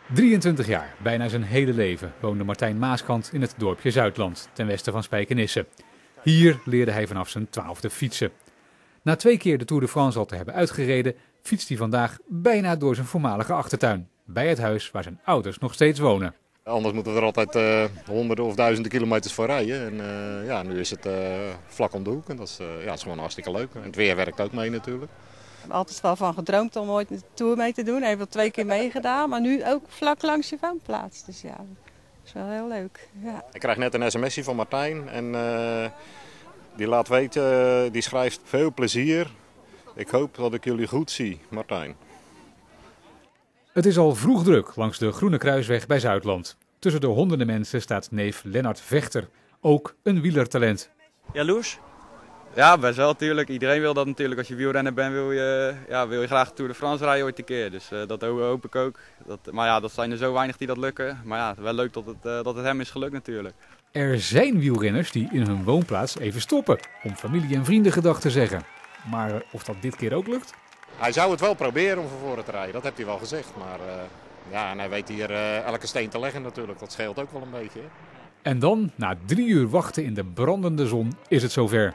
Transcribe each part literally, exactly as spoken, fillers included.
drieëntwintig jaar, bijna zijn hele leven, woonde Martijn Maaskant in het dorpje Zuidland, ten westen van Spijkenisse. Hier leerde hij vanaf zijn twaalfde fietsen. Na twee keer de Tour de France al te hebben uitgereden, fietst hij vandaag bijna door zijn voormalige achtertuin, bij het huis waar zijn ouders nog steeds wonen. Anders moeten we er altijd uh, honderden of duizenden kilometers voor rijden. En uh, ja, nu is het uh, vlak om de hoek en dat is, uh, ja, het is gewoon hartstikke leuk. En het weer werkt ook mee natuurlijk. Ik heb altijd wel van gedroomd om ooit een tour mee te doen. Ik heb al twee keer meegedaan, maar nu ook vlak langs je woonplaats. Dus ja, dat is wel heel leuk. Ja. Ik krijg net een sms'je van Martijn en uh, die laat weten, uh, die schrijft veel plezier. Ik hoop dat ik jullie goed zie, Martijn. Het is al vroeg druk langs de Groene Kruisweg bij Zuidland. Tussen de honderden mensen staat neef Lennart Vechter, ook een wielertalent. Jaloers? Ja, best wel natuurlijk. Iedereen wil dat natuurlijk. Als je wielrenner bent, wil je, ja, wil je graag de Tour de France rijden ooit een keer. Dus uh, dat hoop ik ook. Dat, maar ja, dat zijn er zo weinig die dat lukken. Maar ja, wel leuk dat het, uh, dat het hem is gelukt natuurlijk. Er zijn wielrenners die in hun woonplaats even stoppen, om familie en vrienden gedag te zeggen. Maar of dat dit keer ook lukt? Hij zou het wel proberen om van voren te rijden, dat heeft hij wel gezegd. Maar uh, ja, en hij weet hier uh, elke steen te leggen natuurlijk. Dat scheelt ook wel een beetje. Hè? En dan, na drie uur wachten in de brandende zon, is het zover.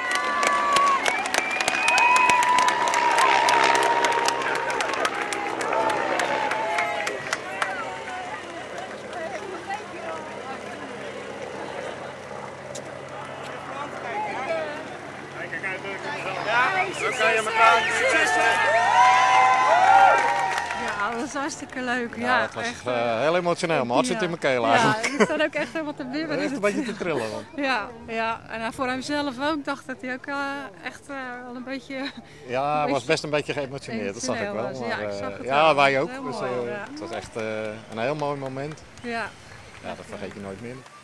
Ja, dat is hartstikke leuk. Ja, ja, het was echt, uh, heel emotioneel, maar hard zit ja. in mijn keel Ja, eigenlijk. ik sta ook echt helemaal te bibberen. Echt een beetje te trillen. Want. Ja, ja, en voor hemzelf ook dacht dat hij ook uh, echt uh, wel een beetje... Ja, hij was best een beetje geëmotioneerd, dat zag ik wel. Was. Maar, ja, ik zag het ja wel. wij ook. Dus, Dus, mooi, uh, ja. het was echt uh, een heel mooi moment. Ja. Ja, dat vergeet je nooit meer.